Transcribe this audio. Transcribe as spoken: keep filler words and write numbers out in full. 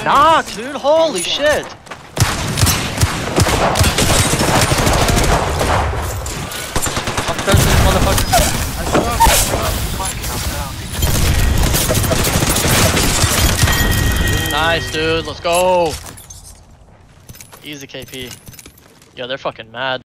Knock, dude. Holy shit. Fuck this motherfucker. I saw him. Nice, dude. Let's go. Easy K P. Yeah, they're fucking mad.